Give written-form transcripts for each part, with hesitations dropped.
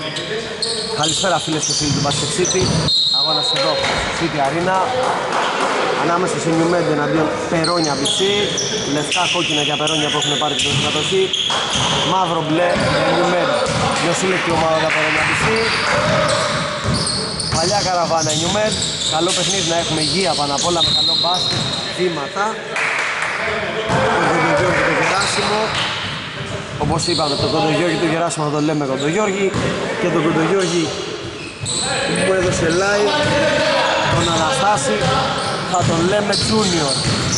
Καλησπέρα φίλες και φίλοι του Basket City. Αγώνας εδώ στο City Arena. Ανάμεσα σε New Med εναντίον Περόνια BC. Λευκά, κόκκινα για Περόνια που έχουν πάρει την κατοχή. Μαύρο μπλε για New Med. Νεοσύλλεκτη ομάδα για Περόνια BC. Παλιά καραβάνα New Med. Καλό παιχνίδι να έχουμε υγεία πάνω απ' όλα, με καλό μπάσκετ, βήματα. Το Κοντογιώργη και το Γεράσιμο. Όπως είπαμε, το Κοντογιώργη και το Γεράσιμο θα το λέμε Κοντογιώργη. Και τον Κοντογιώργη που μου έδωσε live, τον Αναστάση, θα τον λέμε Junior.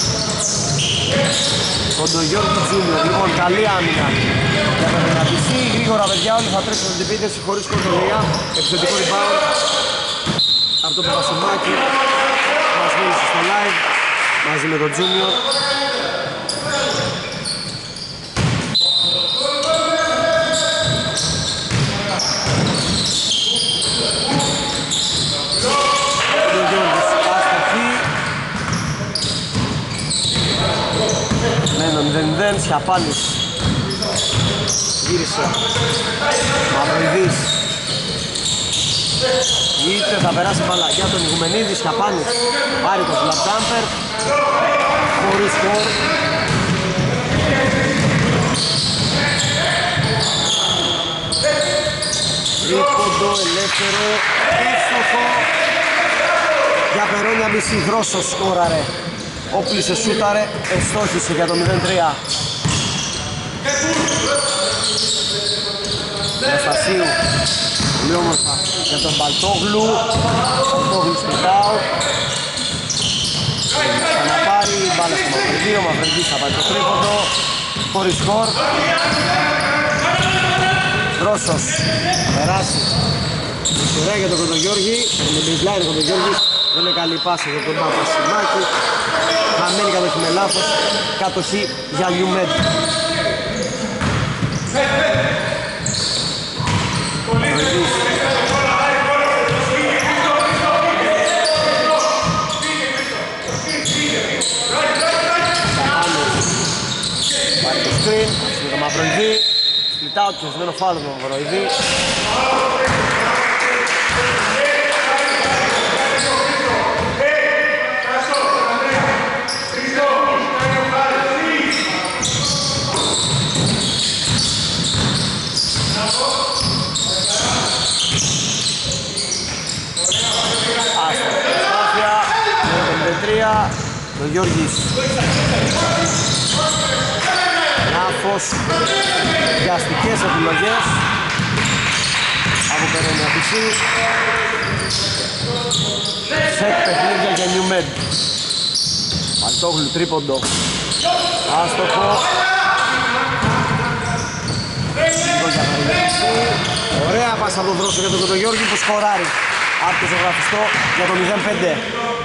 Κοντογιώργη Junior. Λοιπόν, καλή άμυνα για τα Περονιατισή. Γρήγορα παιδιά, όλοι θα τρέξουν την επίθεση χωρίς κοντολία. Επιθετικό rebound από το Παπασημάκι. Μας μίλησε στο live μαζί με τον Junior. Μένον 0-0, Σιαπάνης γύρισε, Μαυροειδής είτε θα περάσει μπάλα για τον Ιγουμενίδη. Σιαπάνης πάρει το flat jumper χωρίς σκορ. Τρίποντο, ελεύθερο, εύστοχο για Περόνια BC. Δρόσος σκόραρε, όπλησε, σούταρε, εστόχισε για το 0-3. Αναστασίου, πολύ όμορφα για τον Μπαλτόγλου. Μπαλτόγλου split out. Ξαναπάρει, μπάλα στο Μαυριδί, ο Μαυριδής θα πάρει το τρίποντο, χωρίς σκορ. Δρόσος, περάσει. Ωραία για τον Κοντογιώργη, με baseline ο Κοντογιώργης. Δεν είναι καλή πάση για τον Παπασημάκη. Χαμένη κατοχή με λάθος. Κατοχή για New Med. Πάρει το screen, με το Μαυροειδή. Split out και σβημένο φάουλ με τον Μαυροειδή. Ο Γιώργης Νάφος, βιαστικές επιλογές από Περόνια BC. Σετ παιχνίδια για New Med. Μαλτόγλου τρίποντο, άστοχο. Ωραία πάσα από τον Δρόσο για τον Κοντογιώργη που σκοράρει από το ζωγραφιστό για το 0-5.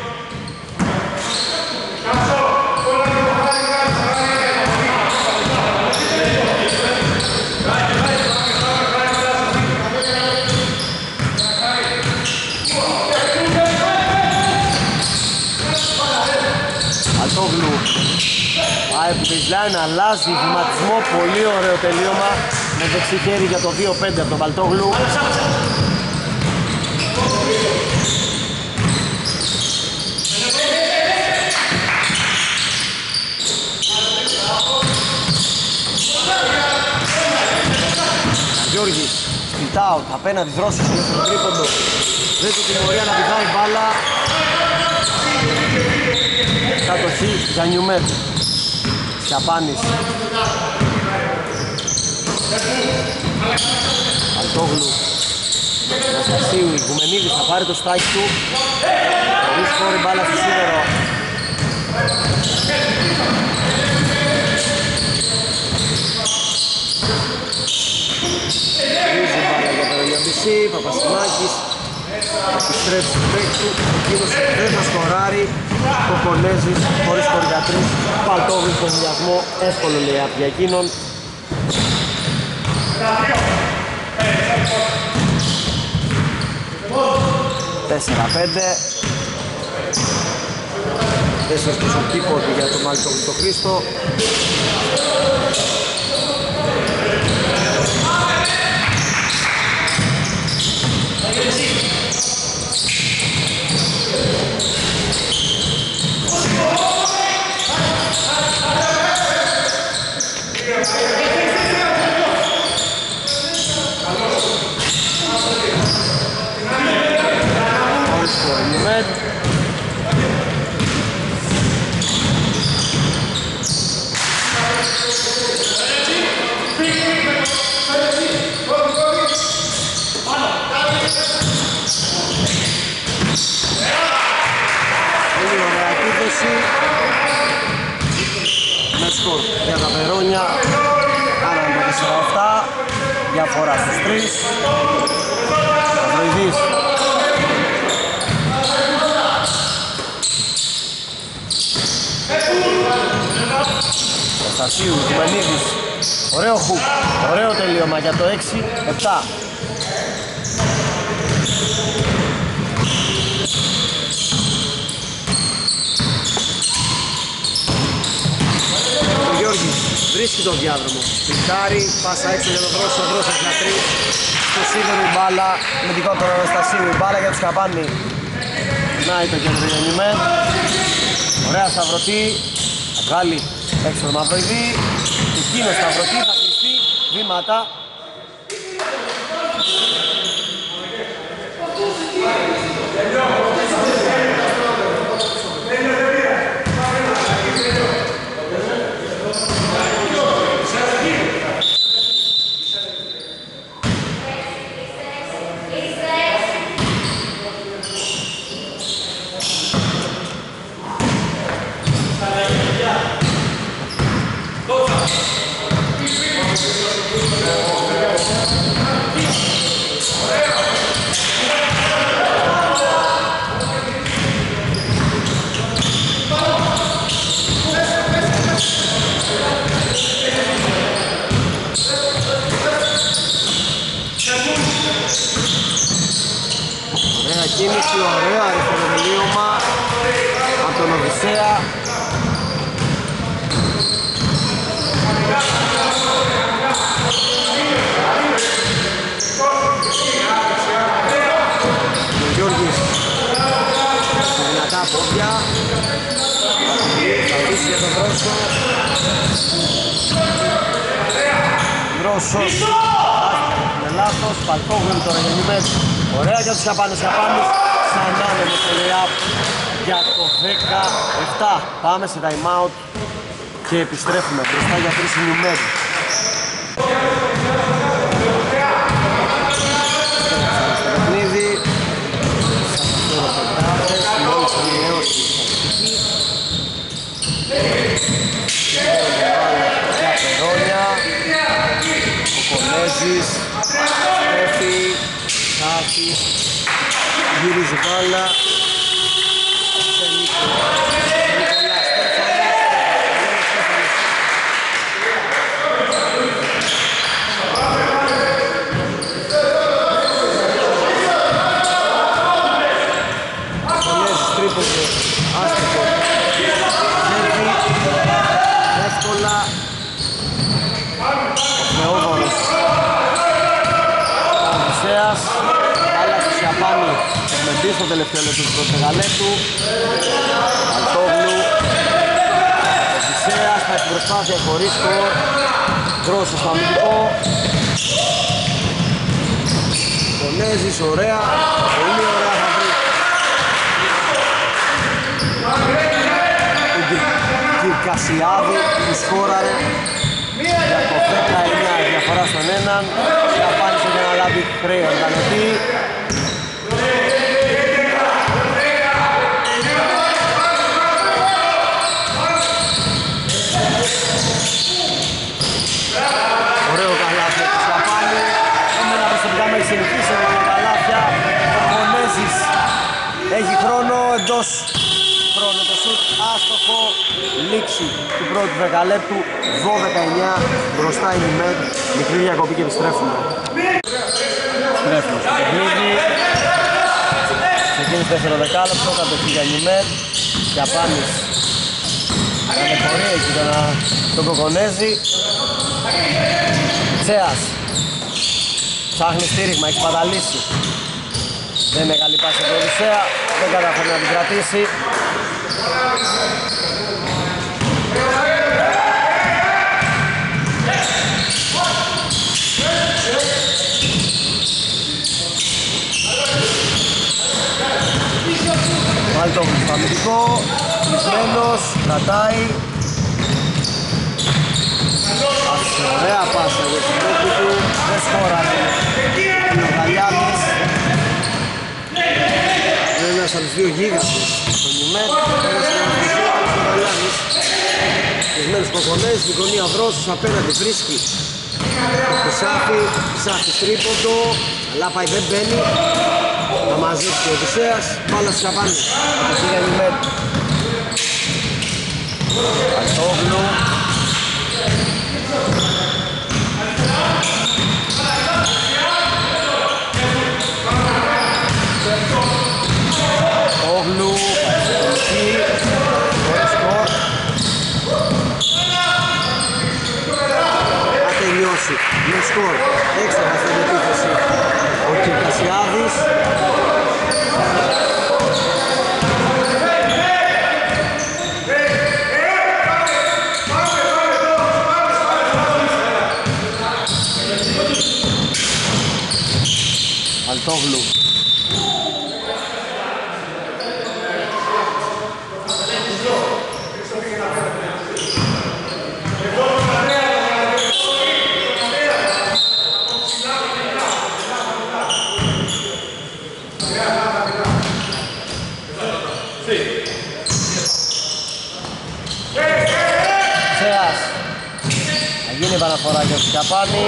Αλτόγλου πάει από την baseline, αλλάζει βηματισμό, πολύ ωραίο τελείωμα με δεξί χέρι για το 2-5 από τον Παλτόγλου. Γιώργης, split out, απέναντι Δρόσος στο τρίποντο. Δεν του τιμωρία να πηδάει μπάλα. Κατοχή για New Med. Σιαπάνης. Αλτόγλου. Αναστασίου, Ιγουμενίδης θα πάρει το στάκι του. Χωρίς χώρη μπάλα στο σίδερο. Ρίζει μπάλα για Περόνια BC, Παπασημάκης. Επιστρέψει του παίκτου, εκείνος δεν θα σκοράρει. Κοκονέζης χωρίς χωριγατρής. Παλτόγλου στον συνδυασμό, εύκολο λέει από για εκείνον. 4-5. 4 στο κήπο για τον Μάλτο το Χρήστο. διαφορά στους 3. Μαυροειδής. Κωνστασίου, Κουμενίδης. Ωραίο χουκ, ωραίο τελείωμα για το 6-7. Ο Γιώργης βρίσκει τον διάδρομο. Σπιντάρει, πάσα έξω για τον Βρόσο, ο Βρόσος για 3. Στο σίδερο η μπάλα, με δικό τον Αναστασίου η μπάλα για τους Καπάνη. Να το κέντρο για Νιουμέν. Ωραία σταυρωτή, θα βγάλει έξω το Μαυροειδή. Εκείνο σταυρωτή, θα κλειστεί, βήματα. Κίνηση, ωραίο αριστερό τελείωμα από τον Οδυσσέα. Ο Γιώργης με δυνατά πόδια, θα βρίσκει για τον Βρόσο. Βρόσος με λάθος, Παλτόγλου τώρα για Νιουμέν. Ωραία για τους Καπάνες, σαν άνεμο στο lay-up για το 17. Πάμε σε time out και επιστρέφουμε μπροστά για 3 η Νιουμέν. Στο παιχνίδι, σαν αυτό το πεντάδες, μόλις θα μειώσει για Περόνια, ο Κονέζης, Στέφη, Σάφης, γυρίζει μπάλα. Κονέζης τρίποντο, άστοχο. Εύκολα. Ο Θεόδωρος. Ο Οδυσσέας. Μπάλα στους Ιαπάνη. Έχουμε μπει στο τελευταίο λεπτό του πρώτου δεκαλέπτου. Αλτόγλου. Οδυσσέας, θα έχει προσπάθεια χωρίς σκορ. Βρόσος στο αμυντικό. Κονέζης, ωραία. Πολύ ωραία θα βρει. Κυρκασιάδη που σκόραρε για το 19, διαφορά στον έναν. Θα πάνε για να λάβει χρέο οργανωτή. Ωραίο καλάθι του Σαπάνη. Εμένα προσωπικά με έχει συνηθίσει με τα καλάθια. Ο Κονέζης έχει χρόνο εντός χρόνου το σουτ, άστοχο, λήξη του πρώτου δεκαλέπτου, 12-9, μπροστά η Νιουμέν, μικρή διακοπή και επιστρέφουμε. Επιστρέφουμε στο παιχνίδι, ξεκίνησε 4 δεκάλεπτο, κατοχή για Νιουμέν, Γιαπάνης, ταλαιπωρεί εκεί τον Κοκονέζη, Τσέας, ψάχνει στήριγμα, έχει παταλήσει. Δεν είναι καλή πάση από τον Οδυσσέα, δεν καταφέρει να την κρατήσει. Πάλι το αμυντικό, κλεισμένος, κρατάει. Ωραία πάσα για την πέμπτη του, δεν σκόρανε. Ο Γαλιάνης. Είναι ένας από τους δύο γίγαντες στον Νιουμέν, ένας από τους Γαλιάνης. Κλεισμένος Κοκονέζης, στην γωνία Βρόσος, απέναντι βρίσκει Το Σάφη τρίποντο, αλλά πάει δεν μπαίνει. Θα μαζέψει ο Οδυσσέας, μπάλα στο Σαπάνι. Από τη Γενιμέν. Παλτόγλου. Παλτόγλου, Παλτόγλου, χωρίς σκορ. Θα τελειώσει με σκορ έξτρα στην επίθεση ο Κυρκασιάδης. Παλτόγλου. Ξέας. Θα γίνει επαναφορά για τους Καπάνη.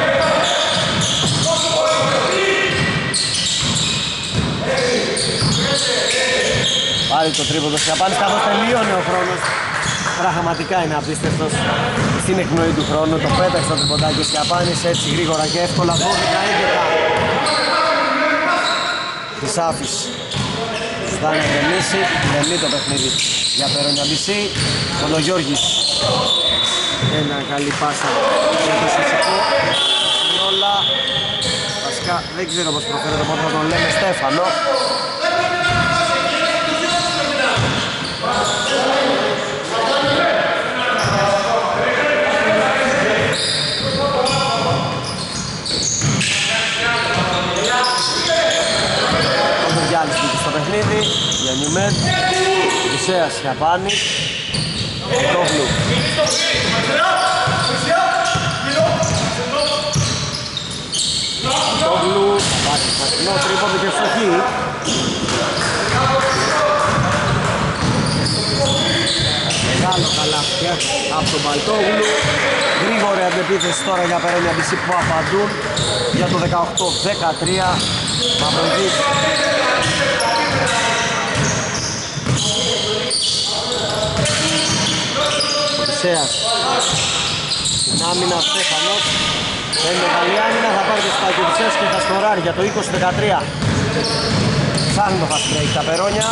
Πάλι το τρίποντο της Καπάνης, καθώς τελείωνε ο χρόνος. Πραγματικά είναι απίστευτος στην εκπνοή του χρόνου. Το πέταξε το τριποντάκι της Καπάνης έτσι γρήγορα και εύκολα. 12-11 της Άφης. Σωστά να γεμίσει, γεμεί το παιχνίδι για Περόνια BC. Κοντογιώργης. Ένα καλή πάσα για το Σωσικό. Όλα. Βασικά δεν ξέρω πως προφέρεται, οπότε θα τον λέμε Στέφανο. Γιάννης μπήκε στο παιχνίδι, Γιαννιμέν, Οδυσσέας Σιαπάνης, Τόγλου. Τόγλου, βάζει φαστινό τρίποντο και ευστοχή. Μεγάλο καλάθι από τον Παλτόγλου. Γρήγορη αντεπίθεση τώρα για Περόνια BC που απαντούν για το 18-13. Μαυροδής. Οδυσσέας. Στην άμυνα Στέφανος. Δεν είναι καλή άμυνα, θα πάρει το σπάκι ο Οδυσσέας και θα σκοράρει για το 20-13. Ψάχνει το fast break τα Περόνια.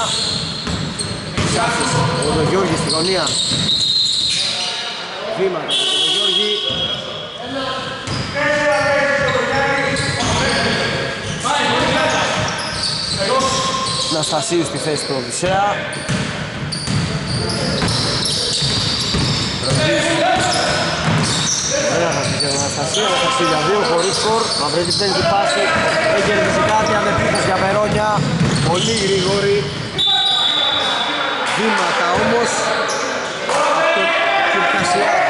Ο Κοντογιώργης στη γωνία. Βήματα του Κοντογιώργη. Αναστασίου στη θέση του Οδυσσέα. Ωραία θα στοιχεί ο Αναστασίου, Αναστασίου για 2 χωρίς σκορ. Μαυρέτη παίρνει την πάση, δεν κερδίζει κάτι, αντεπίθεση για Περόνια. Πολύ γρήγορη. Βήματα όμως από τον Κυρκασιάδη.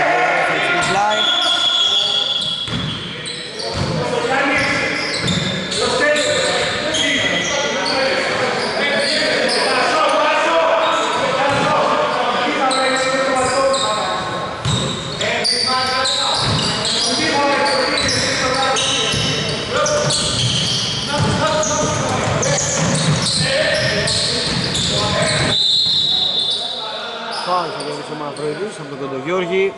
Θα διαβήσει ο Μαυροειδής από τον Κοντογιώργη.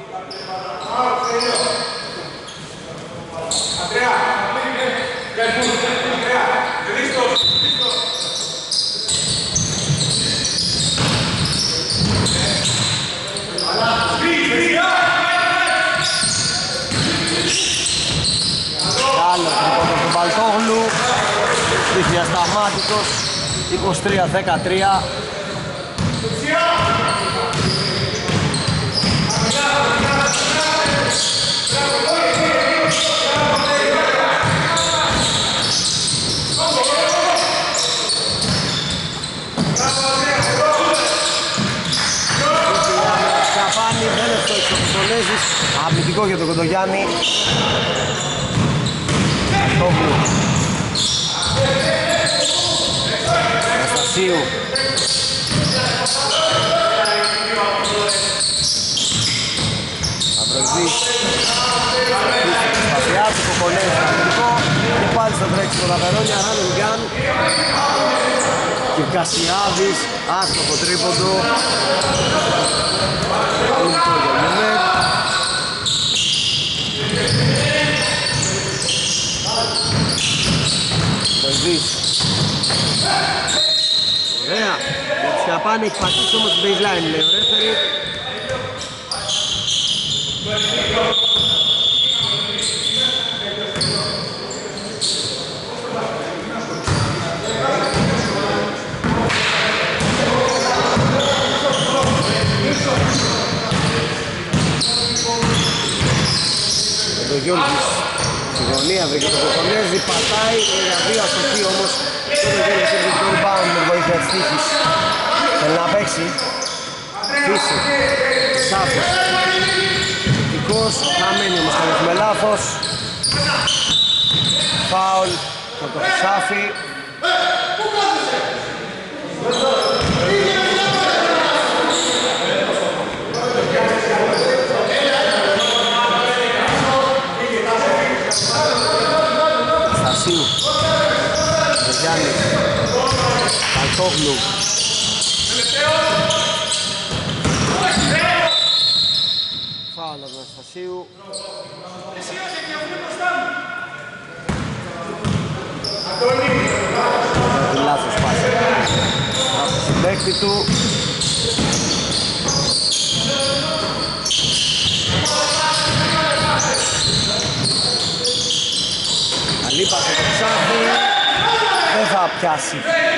Άλλο τρίποντο του Παλτόγλου. Δείχνει ασταμάτητος. 23-13. Αμυντικό για τον Κοντογιάννη. Αρτόγλου. Αναστασίου. Μαυροειδής. Λιάτσο, Κοκονές, Αμερικό και πάλι στο τρέξιμο τα Περόνια, Ράνεν Γκάν και Κασιάδης, άστοχο τρίποντο. Αμερικό για Νιουμέντ. Βελβής. Ωραία, για τη Σκαπάνη έχει πατήσει όμως την baseline, λέει ο ρέφερι. Ο Γιώργης στη γωνία βρήκε το Κοκονέζι, πατάει για δύο αστοχή όμως και ο Γιώργης έχει το rebound με βοήθεια της τύχης. Θέλει να παίξει, Φύση, Σάφος, κριτικός, χαμένη όμως κάνουμε λάθος. Φάουλ και το Χρυσάφι. Στασίου, Γιάννης, Καλτόγλου. Φάουλ από τον Αναστασίου. Λάθος πάση. Από τον συμπαίκτη του. Καλή πάση το Ξάφι. Δεν θα πιάσει.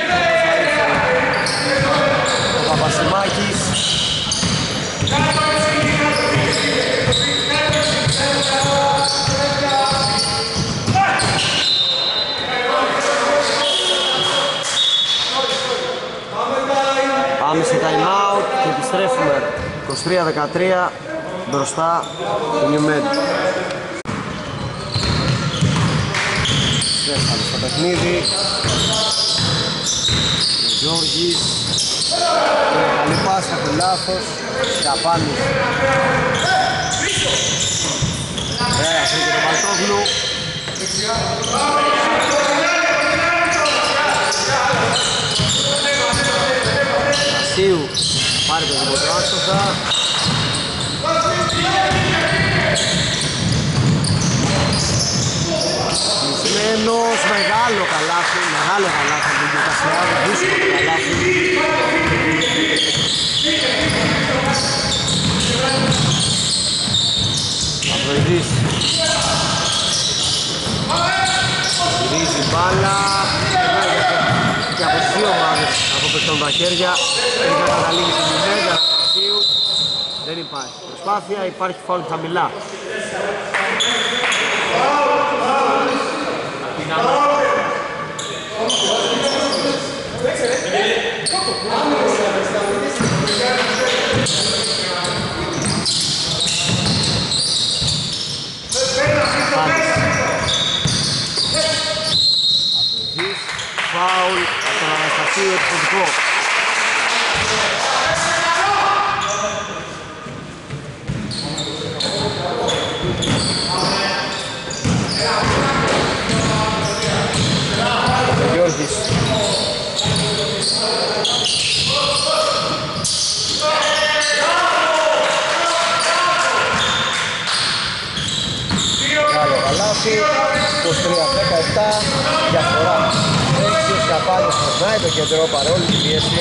Ο Παπασημάκης. Πάμε σε time out και επιστρέφουμε 23-13 μπροστά του Νιουμέντ. Επιστρέφαμε στο παιχνίδι. Ο Γιώργης. Καλή πάσα από λάθος. Σκαπάνης. Ωραία, φύγει τον Παλτόγλου. Στασίου. Πάρει τον Δημοτράστοθα. Κλεισμένος, μεγάλο καλάθι από τον Κασιάδη, δύσκολο καλάθι. Αφροειδής. Γυρίζει μπάλα και από τις δύο ομάδες από πετών τα χέρια. Τελικά καταλήγει στην Νιουμέντ, Αναστασίου. Δεν υπάρχει προσπάθεια, υπάρχει φάουλ χαμηλά. Αφροδής, φάουλ από τον Αναστασίου επιθετικό. Γιώργης. Καλό καλάθι, 23-17, διαφορά. Έχει ο Σκαπάνης φορνάει το κεντρό παρόλη την πίεση.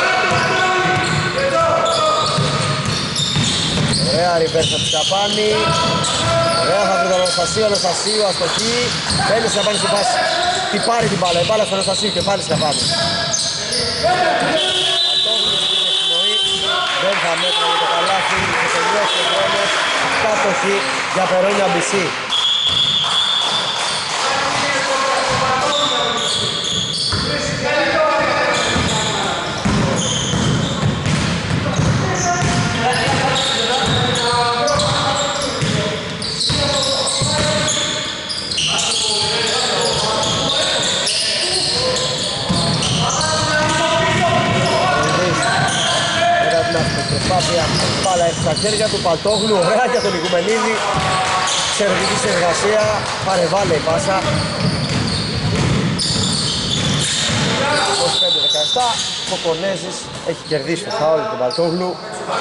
Ωραία reverse από Σκαπάνη. Ωραία θα βρει τον Αναστασίου, αστοχή. Θέλει να πάρει στην πάση. Τι πάρει την μπάλα, η μπάλα στον Αναστασίου και πάλι Σκαπάνη. Αντόγλους στην εκπνοή, δεν θα μέτρα για το καλάθι. Και τελειώσει ο χρόνος, κάτοχη για Περόνια BC. προσπάθεια, πάλα έχει στα χέρια του, Παλτόγλου, ωραία για τον Οικουμενίδη. Εξαιρετική συνεργασία, παρεβάλλει η πάσα. 25-17, ο Κονέζης έχει κερδίσει το φάουλ του Παλτόγλου.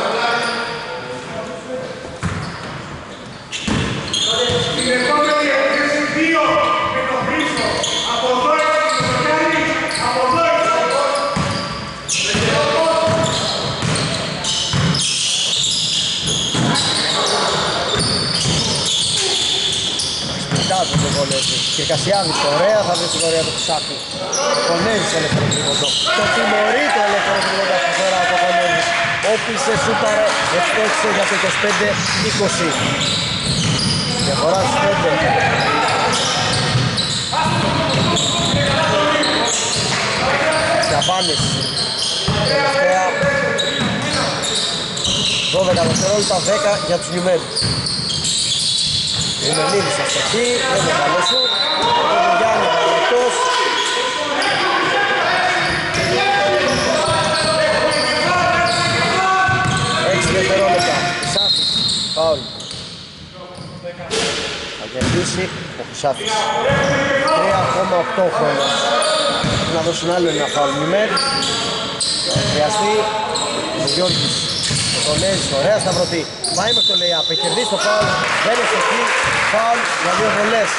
Σπιτάζει το Κονέζη και Κασιάδης ωραία θα βρει την ωραία του Ξάπη. Κονέζης ελεύθερο τρίποντο. Το τιμωρεί το ελεύθερο τρίποντο αυτή τη φορά από Κονέζης. Όπισε, σούταρε, ευτόχισε για το 25-20. Διαφορά στους 5. Καβάνης. Τελευταία. 12 δευτερόλεπτα, 10 για τους Νιουμέν. Ο Μενίδης αστοχή, δεν είναι καλό σου. Ο Γιάννη καλωτός. 6 δευτερόλεπτα. Χρυσάφης, φάουλ. Θα κερδίσει ο Χρυσάφης. 3,8 χρόνος. Να δώσουν άλλο ένα φάουλ Νιουμέν. Θα χρειαστεί ο Γιώργης. Ο Κονέζης, ωραία σταυρωτή. Πάει με το lay-up, έχει κερδίσει το φάουλ. Δεν είναι εκεί, φάουλ για 2 βολές.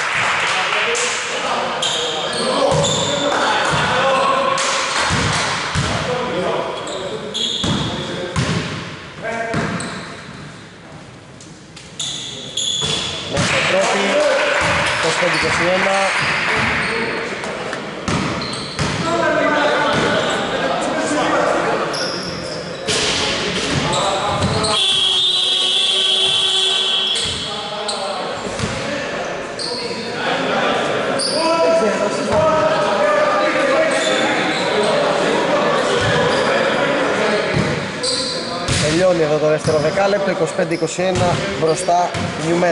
Μέσα στο πρώτη, 25-21. Τελειώνει εδώ το δεύτερο δεκάλεπτο, 25-21 μπροστά Νιουμέν.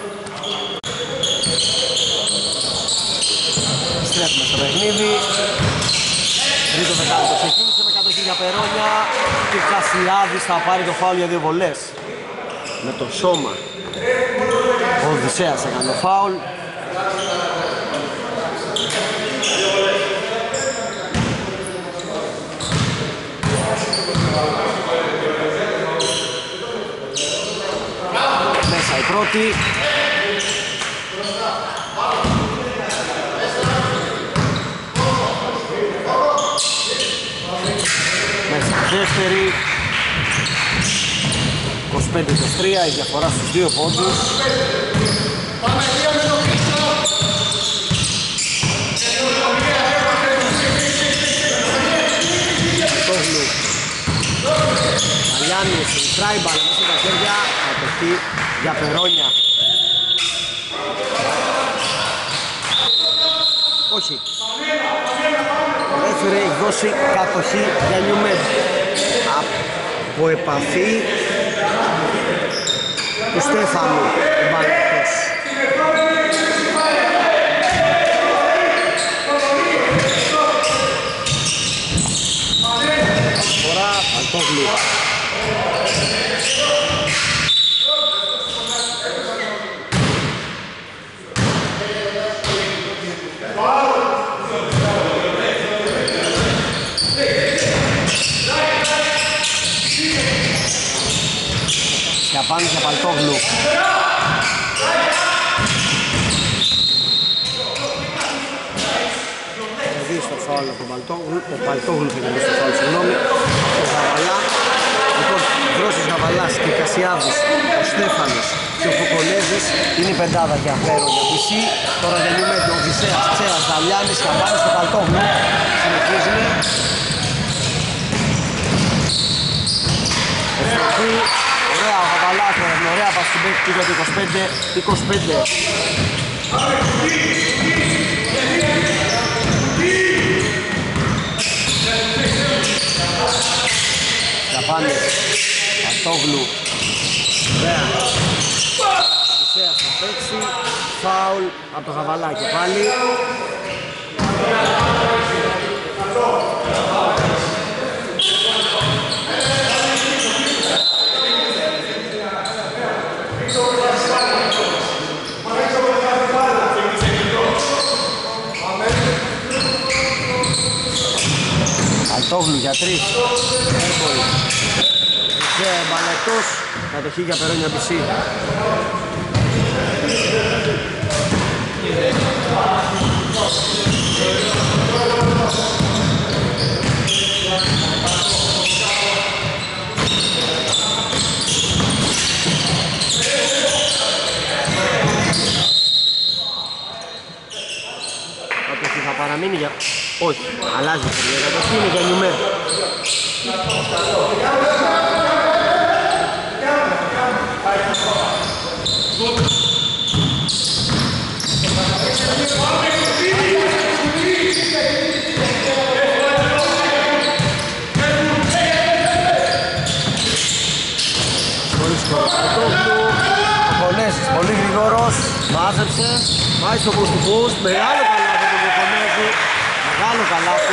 Στρέφουμε στο παιχνίδι. Τρίτο δεκάλεπτο ξεκίνησε με κατοχή για Περόνια και Κασιάδης θα πάρει το φάουλ για 2 βολές. Με το σώμα ο Οδυσσέας έκανε το φάουλ. Μέσα η πρώτη. Μέσα η δεύτερη. 25-23 η διαφορά στους 2 πόντους. Τόγλου. Μαλιάνης, τράει μπάλα μέσα στα χέρια. Κατοχή για Περόνια. Όχι. Ο δεύτερο έχει δώσει κατοχή για Νιουμέν. Από επαφή του Στέφανου ο Μπαλακός. Φορά Παλτόγλου. Πάνω για Παλτόγλου. Κερδίσει το φάουλ από τον Παλτόγλου. Ο Παλτόγλου θα κερδίσει το φάουλ, συγγνώμη. Ο Γαβαλά. Λοιπόν, Δρόσος Γαβαλάς και Κασιάδης, ο Στέφανος και ο Φωκολέζης είναι η πεντάδα για Περόνια Πισή. Τώρα γεννούμε τον Οδυσσέας, Τσέας, Δαλιάνης, Καβάνης στο Παλτόγλου. Συνεχίζουμε. Ευτυχή. Ωραία ο Γαβαλάς, ωραία πας στην παίκτη για το 25-25. Καπάνης, Παλτόγλου. Ωραία. Οδυσσέας θα παίξει. Φάουλ από το Γαβαλάκι πάλι. Παλτόγλου για 3. Έρμπολ. Και Μπαλετός. Κατοχή για Περόνια BC. Κατοχή θα παραμείνει για... Όχι, αλλάζει το τελείο. Κατοχή είναι για Νιουμέ. Πολύ γρήγορος, μάζεψε, πάει στο post to post, μεγάλο καλάθι του Μποκονέζη, μεγάλο καλάθι,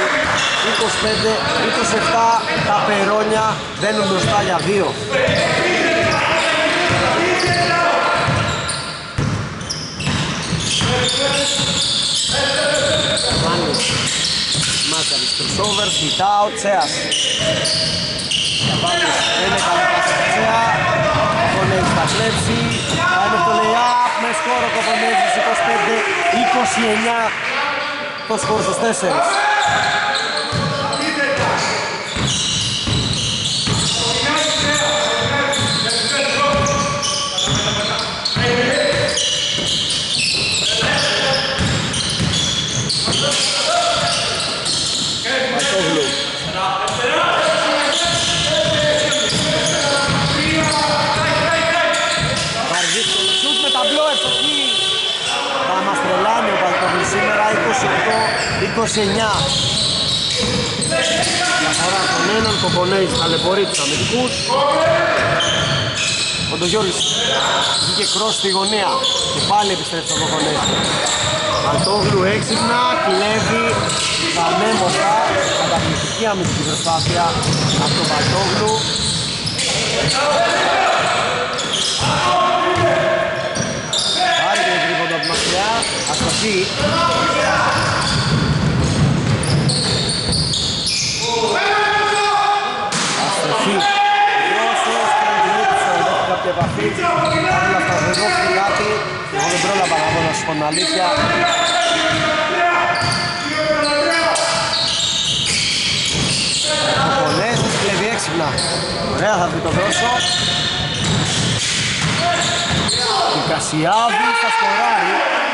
25-27, τα Περόνια μπαίνουν μπροστά για 2. Μάνης, Μάκαρης, crossover, split out, Τσέας. Καπάνης, είναι καλή πασχατσέα, Κοπονέζης θα κλέψει, κάνει το lay-up με σκόρο Κοπονέζης 25-29, το σκορ στους 4. Σήμερα 28-29. Διαφορά των έναν, Κοπονέζης ταλαιπωρεί τους αμυντικούς. Ο Ντογιώρης βγήκε κρός στη γωνία και πάλι επιστρέφει στον Κοπονέζη. Παλτόγλου έξυπνα, κλέβει πανέμορφα, καταπληκτική αμυντική προσπάθεια από τον Παλτόγλου. Πάρει και το τρίποντο από μακριά, αστοχή. Αστοχή. Δρόσος, κάνει την ύπησα, έχει κάποια επαφή. Όλα αυτά δεν δόθηκε κάτι. Εγώ δεν πρόλαβα να δω να σου πω την αλήθεια. Ο Πολέζης κλέβει έξυπνα. Ωραία θα βρει το δρόσο. Και Κασιάδης θα σκοράρει.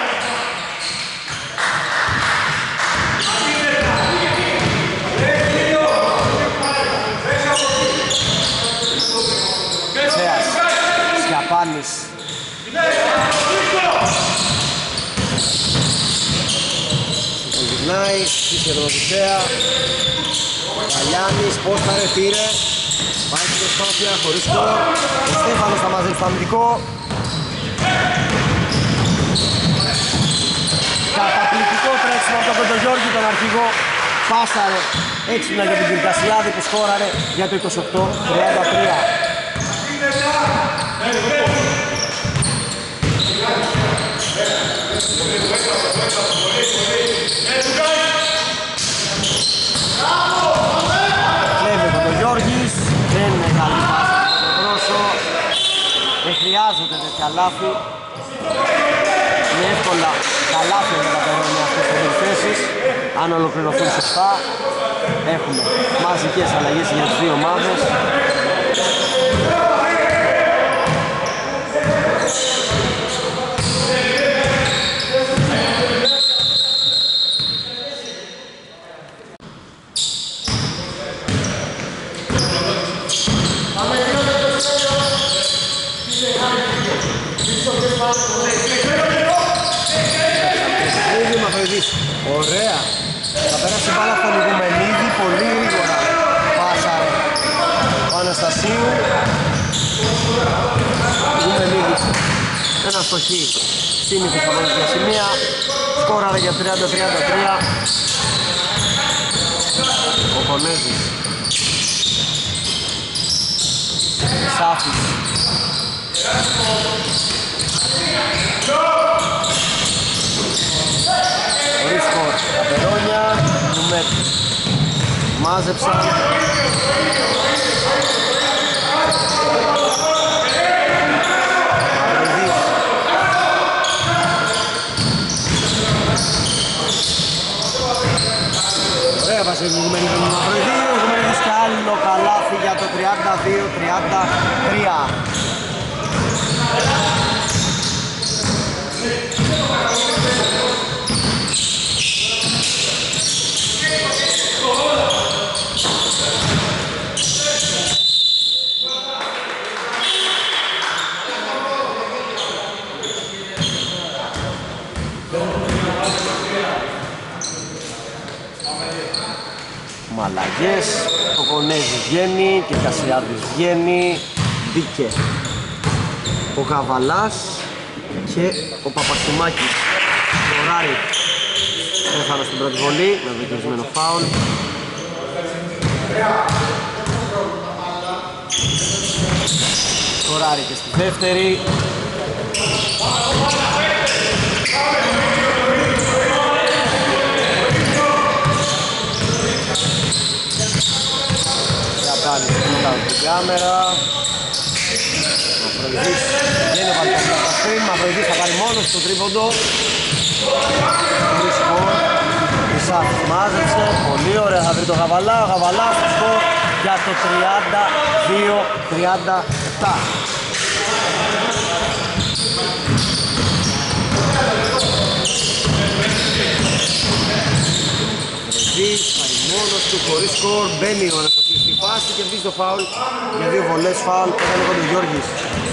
Τσέας, Σιαπάνης. Τον γυρνάει, πίσω τον Οδυσσέα. Γαλιάνης, πόσταρε, πήρε. Πάει στην προσπάθεια, χωρίς σκορ. Ο Στέφανος θα μαζέψει το αμυντικό. Καταπληκτικό τρέξιμο από τον Κοντογιώργη, τον αρχηγό. Πάσαρε έξυπνα για την Κυρκασιάδη που σκόραρε για το 28-33. Κλέβει ο Κοντογιώργης, δεν είναι καλή πάση στο πρόσω. Δεν χρειάζονται τέτοια λάθη. Είναι εύκολα καλάθια για τα Περόνια αυτές τις περιθέσεις. Αν ολοκληρωθούν σωστά, έχουμε μαζικές αλλαγές για τις δύο ομάδες. Ωραία. Θα πέρασε μπάλα από τον Ιγουμενίδη πολύ γρήγορα. Πάσαρε ο Αναστασίου. Ιγουμενίδης. Ένα στοχή. Σύνηθες από την σημεία. Σκόραρε για 30-33. Ο Κονέζης. Σάφης. Χωρίς σκορ. Τα Περόνια. μάζεψαν. Ωραία πάση η Γουμενίδη με Μαυροειδή. Ο Γουμενίδης και άλλο καλάθι για το 32-33. Μαλαγές, ο Κονέζης βγαίνει και ο Κασιάδης βγαίνει, μπήκε ο Καβαλάς και ο Παπασημάκης. Ο Ράρη έφανε στην πρώτη βολή με δικαιωμένο φάουλ. Ο Ράρη και στη δεύτερη. Κάνει την κάμερα. Μαυροειδής δεν έβαλε τα σκριν. Μαυροειδής θα πάρει μόνος στο τρίποντο. Χωρίς σκορ. Η Σάφης μάζεψε. Πολύ ωραία, θα βρει το Γαβαλά. Ο Γαβαλάς στο σκορ για το 32-37. Πάει μόνος του χωρίς σκορ. Μπαίνει ο Αναστασίου στη φάση και μπει στο φάουλ για 2 βολές φάουλ. Έκανε ο Γιώργης.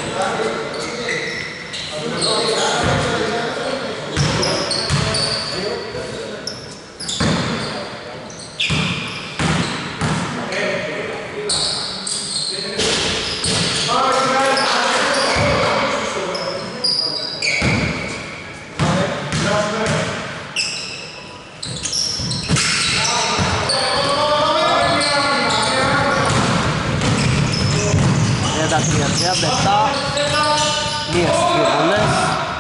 Μία στις 2 βολές.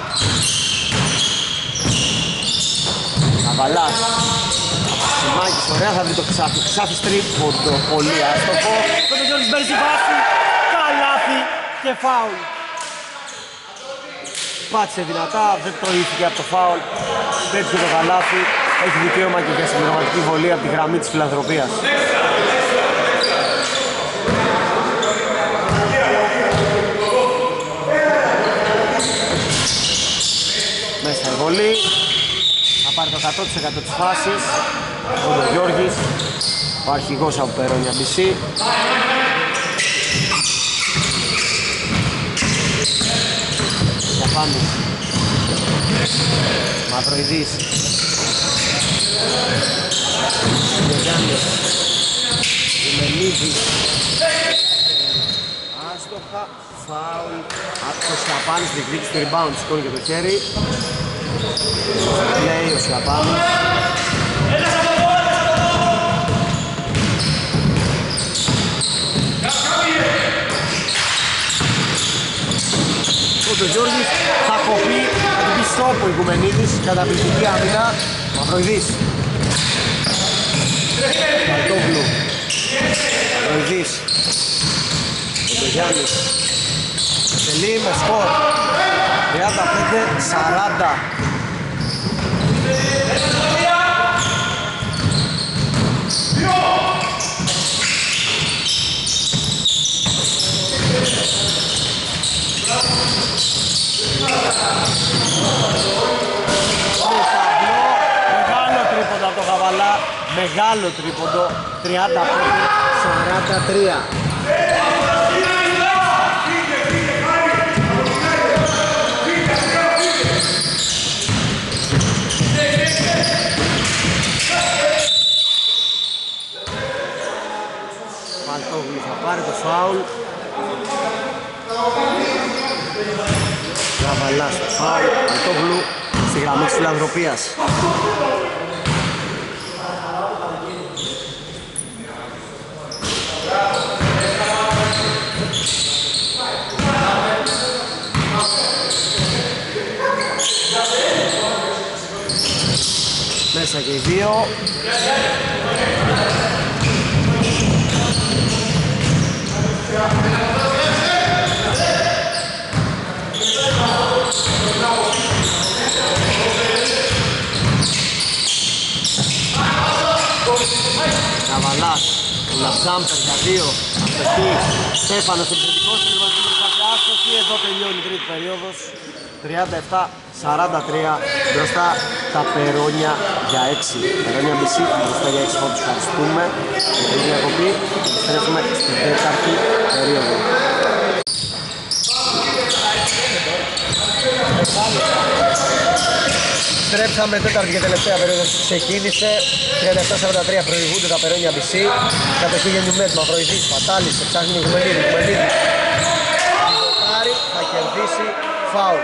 Καβαλάς. Σιμάκης, ωραία, θα βρει το Ξάφι. Ξάφις τρίποντο, πολύ άστοχο. Τότε ο Γιώργης μπαίνει στη βάση. Καλάθι και φάουλ. Πάτησε δυνατά, δεν προήθηκε από το φάουλ. Πέτυχε το καλάθι. Έχει δικαίωμα και για συμπληρωματική βολή από τη γραμμή της φιλανθρωπίας. Μέσα η βολή, θα πάρει το 100% της φάσης ο Γιώργης, ο αρχηγός από Περόνια BC. Γιαφάνης, Μαυροειδής, Γιάννης, Γουμενίδης, άστοχα, φάουλ από το Σιαπάνης, διεκδίκησε το rebound, σηκώνει και το χέρι. Λέει ο Σιαπάνης. Ο Γιώργης θα κοπεί, θα την πει στόπο η Γουμενίδης, καταπληκτική άμυνα. Μαυροειδής. Μαλτόγλου. Μαυροειδής. Ο Γιάννης. Τελεί με σκορ 35-40. Μεγάλο τρίποντο από το Γαβαλά, μεγάλο τρίποντο, 35-43. Μαλτόγλου θα πάρει το φάουλ. Γαβαλάς το φάουλ. Μαλτόγλου στη γραμμή της φιλανθρωπίας. Μέσα και οι δύο. Καβαλάς, Λαψάμπερ για 2, αστοχή, Στέφανος επιθετικός, τριματικός κάποια άστοχη, εδώ τελειώνει η τρίτη περίοδος, 37-43 μπροστά τα Περόνια για 6. Περόνια μισή μπροστά για 6 πόντους, ευχαριστούμε για την διακοπή και επιστρέφουμε στην τέταρτη περίοδο. Στρέψαμε τέταρτη και τελευταία περίοδος που ξεκίνησε. 37-43 προηγούνται τα Περόνια BC. Κατοχή για Νιουμέντ, Μαυροειδής, Πατάλης, ψάχνει με Γουμενίδη. Θα κερδίσει φάουλ.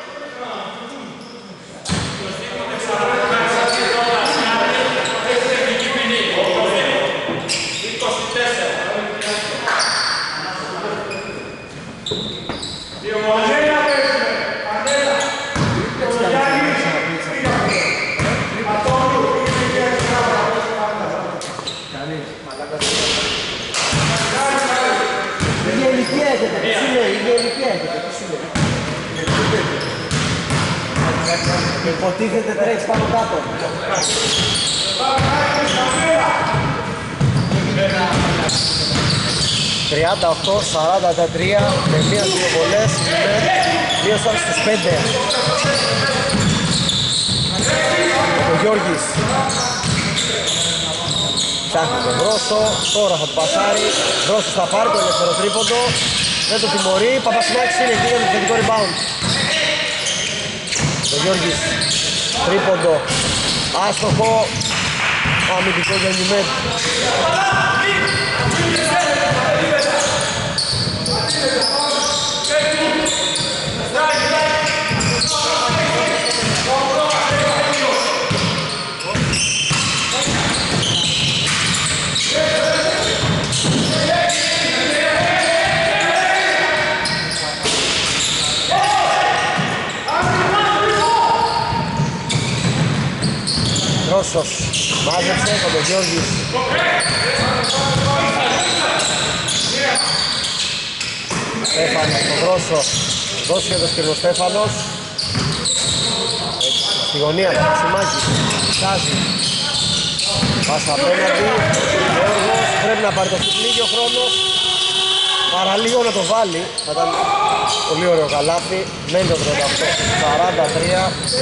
Υποτίθεται τρέχει πάνω κάτω. 38-43 με μία δύο βολές, μείωσαν στους 5. Ο Γιώργης ψάχνει τον Βρόσο, τώρα θα του πασάρει. Βρόσος θα πάρει το ελεύθερο τρίποντο, δεν το τιμωρεί. Παπασημάκης είναι εκεί για το θετικό rebound. Ο Γιώργης, τρίποντο, άστοχο, αμυντικό για Νιουμέντ. Ρώσος μάζεψε από τον Γιώργης. Στέφανος τον Ρώσο, δώσει και το σκυρνο Στέφανος. Στη γωνία του Μαξιμάκη, Σάζει. Πάσα απέναντι, Γιώργος πρέπει να πάρει το λίγιο ο χρόνος. Παραλίγο να το βάλει, θα ήταν πολύ ωραίο καλάθι. Μένει το 38, 43.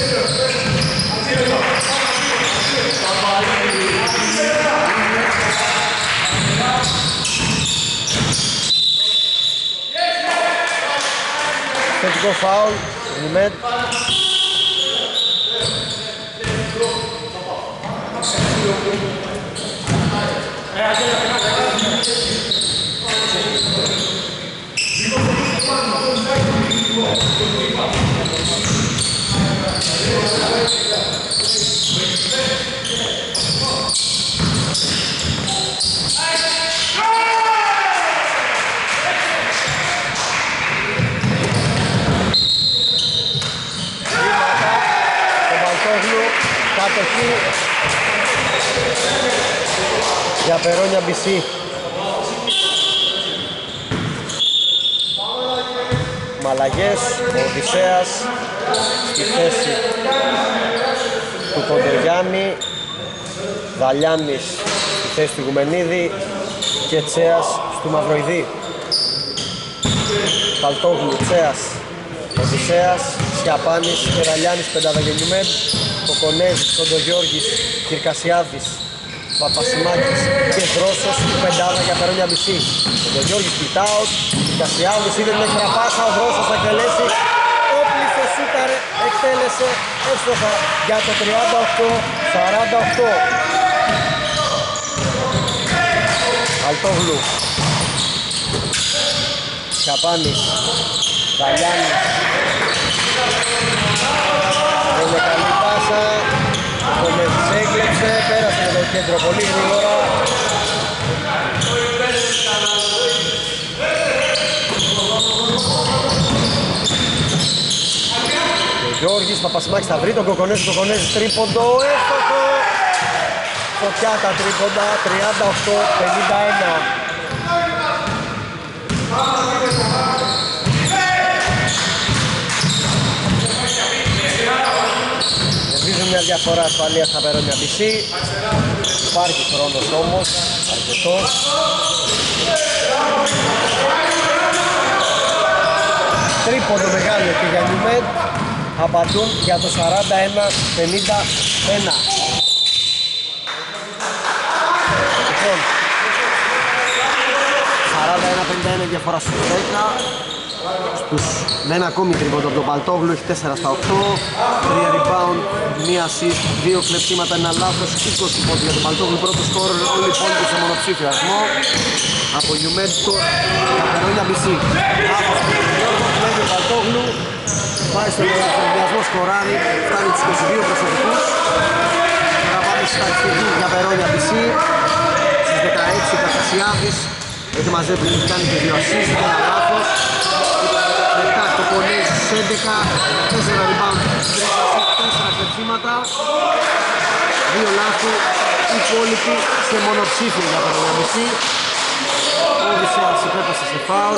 Θετικό φάουλ, Νιουμέντ. Κατοχή για Περόνια BC. Μαλαγές, ο Οδυσσέας στη θέση του Κοντογιάννη, Δαλιάννης στη θέση του Γουμενίδη και Τσέας του Μαυροειδή. Παλτόγλου, Τσέας, Οδυσσέας, Σιαπάνης και Δαλιάννης, πεντάδα για Νιουμέντ. Κοκονέζης, Κοντογιώργης, Κυρκασιάδης, Παπασημάκης και Βρόσος, πεντάδα για Περόνια BC. Κοντογιώργης split out, Κυρκασιάδης είδε την έξτρα πάσα, ο Βρόσος θα εκτελέσει. Όπλησε, σούταρε, εκτέλεσε εύστοχα για το 38-48. Αλτόγλου, Σιαπάνης, Δαλιάνης. Είναι καλή πάσα, ο Κονέζης έκλεψε, πέρασε με το κέντρο πολύ γρήγορα. Ο Γιώργης Παπασημάκης θα βρει τον Κοκονέζη, ο Κοκονέζης τρίποντο, εύστοχο. Φωτιά τα τρίποντα, 38-51. Κερδίζουν μια διαφορά ασφαλείας στα Περόνια BC. Υπάρχει χρόνος όμως, αρκετός. Τρίποντο μεγάλο και για Νιουμέντ. Απαντούν για το 41-51. Λοιπόν, 41-51 διαφορά στους 10. Με ένα ακόμη τρίποντο από τον Παλτόγλου, έχει 4 στα 8. 3 rebound, 1 assist, 2 κλεψίματα, 1 λάθος, 20 πόντους για τον Παλτόγλου. Πρώτο σκόρ, όλοι οι πόντοι σε μονοψήφιο αριθμό. Από Νιουμέντ τώρα, τα Περόνια BC. Λάθος του Γιώργο, κλέβει ο Παλτόγλου. Πάει στον ενδιασμό σκοράρι, φτάνει τους 22 προσωπικούς. Τώρα πάμε στη στατιστική για Περόνια BC. Στις 16 Καστασιάδης έχει μαζέψει, έχει κάνει και 2 assist, και 1 λάθος. Μετά το Πολέζης 11, 4 rebound, 4 κλεψίματα, 2 λάθη, υπόλοιποι σε μονοψήφιο για Περόνια BC. Ο Οδυσσέας υπέπασε σε φάουλ.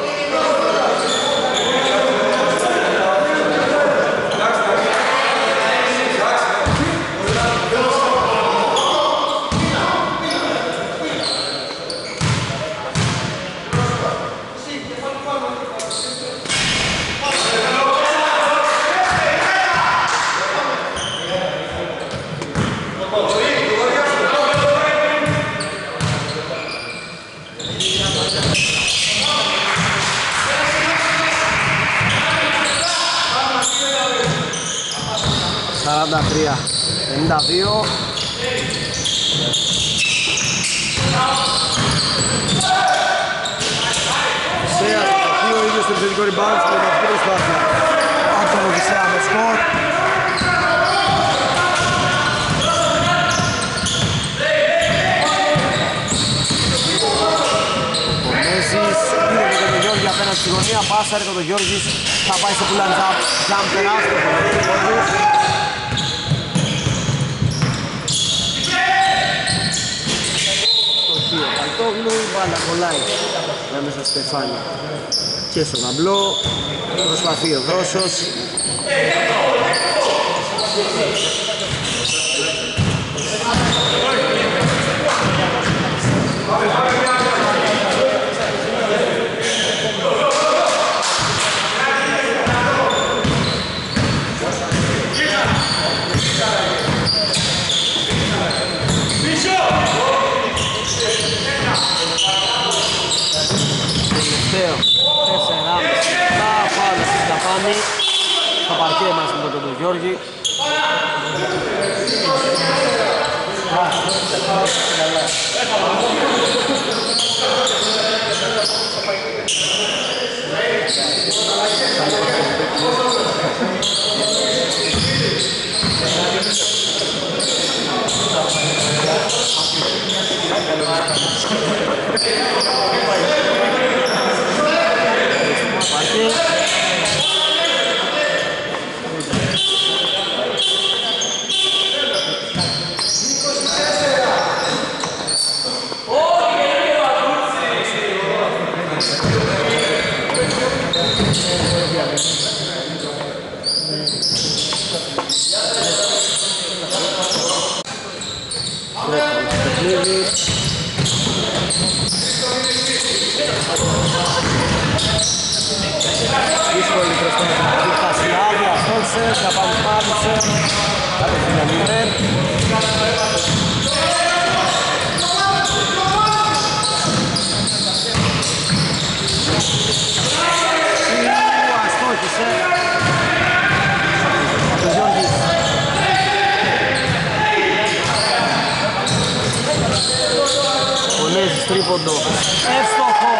Τρία, 52. Οδυσσέας, ο ίδιος στο επιθετικό rebound στην πραγματική προσπάθεια. Από τον Οδυσσέα με σκορ. Ο Μέζης πήρε και τον Γιώργη απέναντι στη γωνία. Πάσα έρχεται ο Γιώργης, θα πάει στο pull and jump τεράστιο. Η μπάλα κολλάει μέσα στο στεφάνι και στο ταμπλό. Προσπαθεί ο Δρόσος. Στο παρκέ μας με τον Γιώργη. Δύσκολη προσπάθεια του Χασιάδη, Αστόλσες, Καπανιπάδησε, κατευθύνει ο Μιρέμ. Αστόχησε από τον Γιώργη. Πονέζης τρίποντο, εύστοχο.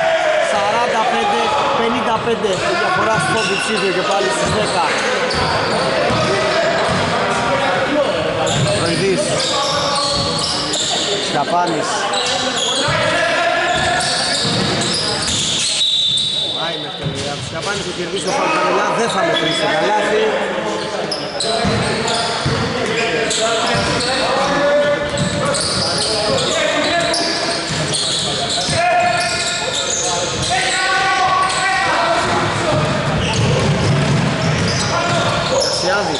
45-55 η διαφορά στο διψήφιο και πάλι στις 10. Προειδής, Σκαπάνης. Πάει με ευκαιρία. Σκαπάνης θα κερδίσει το Φαλκανελά, δεν θα μετρήσει το καλάθι. Κασιάδης.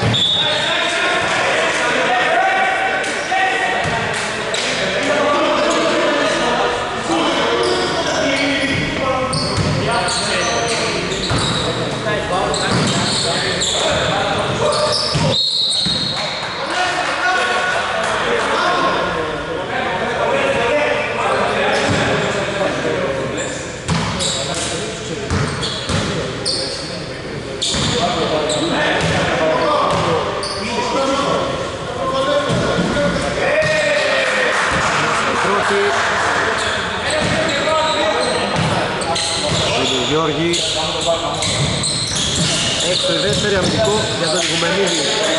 Γιώργη, έξω η δεύτερη αμυντικό για τον Οικουμενίδη.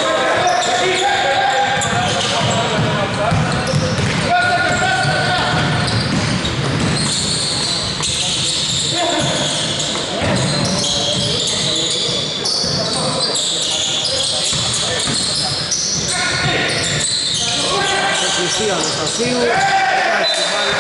Χρυσή Αναστασίου, εντάξει την μπάλα.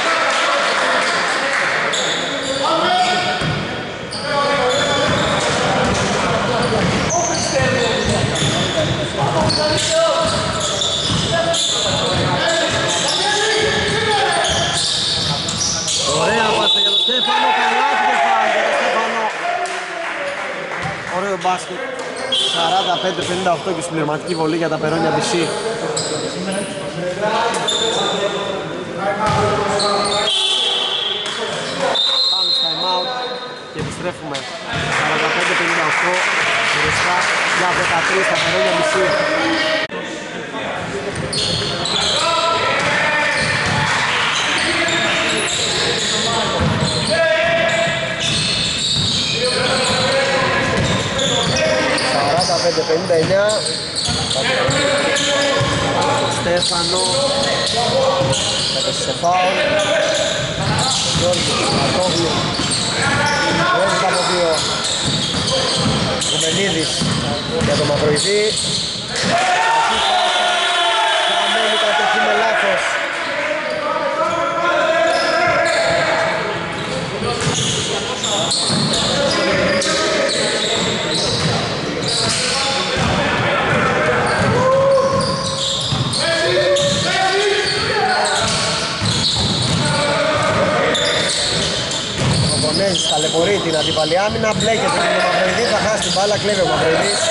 Ωραία πάσα για τον Στέφανο, καλάθι και φάουλ για τον Στέφανο. Ωραίο μπάσκετ, 45-58 και συμπληρωματική βολή για τα Περόνια BC. Πάμε στο time out και επιστρέφουμε 45-58 μπροστά για 13 στα Περόνια BC. Στέφανο έπεσε σε φάουλ. Γιώργης Αρτόγλου Γιώργης από δύο. Κουμενίδης για το Μαυροειδή. Χαμένη κατοχή με λάθος. Ταλαιπωρεί την αντίπαλη άμυνα, μπλέκεται με τον Μαυροειδή, θα χάσει την μπάλα, κλέβει ο Μαυροειδής.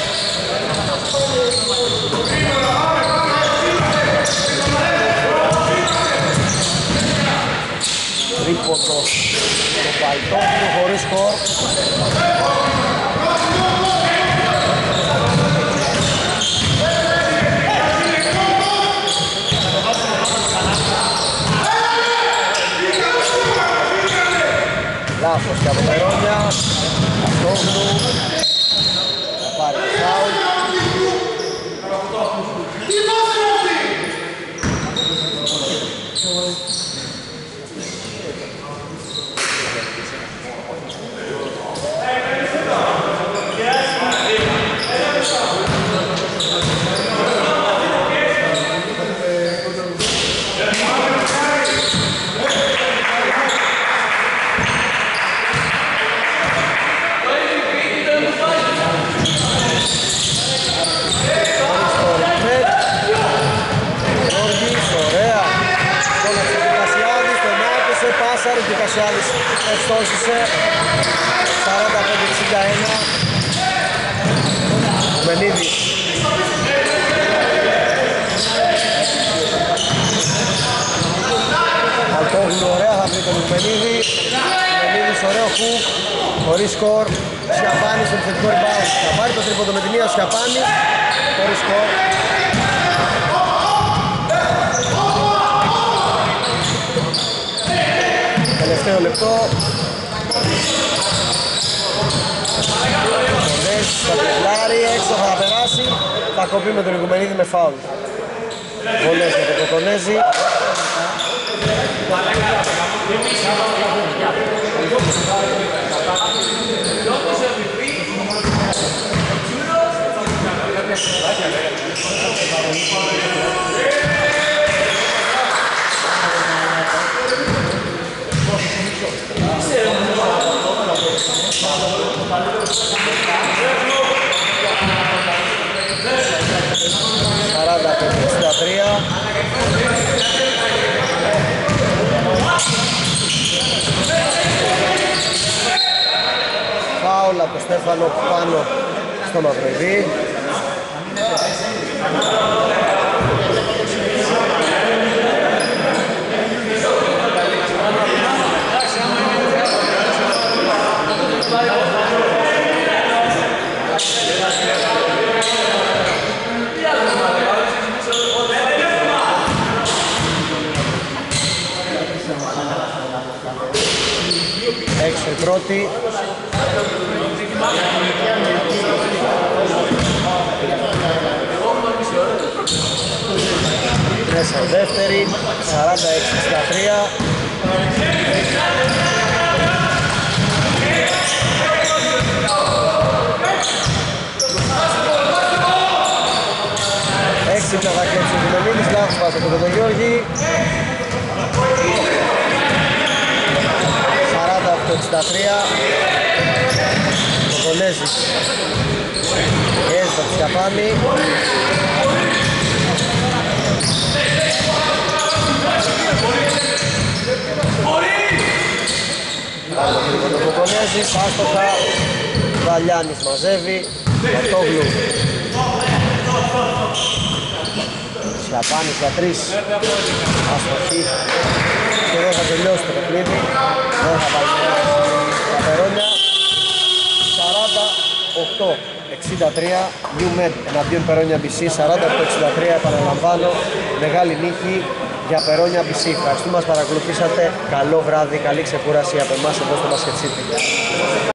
Τρίποντο το Παλτόγλου χωρίς σκορ. Λάθος και από τα Περόνια, Αστόγλου, θα πάρει το φάουλ. Και Κασιάδης ευστόσισε 45-61. Κουμενίδης Αλτόγλου, ωραία θα βρει τον Κουμενίδη. Κουμενίδης ωραίο χουκ, χωρίς σκορ. Σιαπάνης στο επιθετικό rebound, θα πάρει το τρίποντο με τη μία. Σιαπάνης χωρίς σκορ. Τελευταίο λεπτό. Κονέζης θα τριπλάρει, έξω θα περάσει. Θα κοπεί με τον Οικουμενίδη με φάουλ. Βολές για τον Κονέζη. Στέφανο πάνω στο Μαυροειδή. Έξω η πρώτη. Μέσα η δεύτερη, 46-63. Έξυπνα θα κλέψει ο Δημενίδης, λάθος πάσα από τον Γιώργη. 48-63. Ο Κολέζης έζητα τη Σιαπάνη. Άλλο γρήγορο ο Κολέζης, άστοχα. Βαλιάνης μαζεύει. Αυτόγλου. Σιαπάνης για 3. Αστοχή. Και εδώ θα τελειώσει το παιχνίδι. Δεν θα βάλει τα περόνια. 48-63 New Med εναντίον Περόνια BC. 48-63 επαναλαμβάνω. Μεγάλη νίκη για Περόνια BC. Ευχαριστούμε που μας παρακολουθήσατε. Καλό βράδυ, καλή ξεκούραση από εμάς εδώ στο Basket City.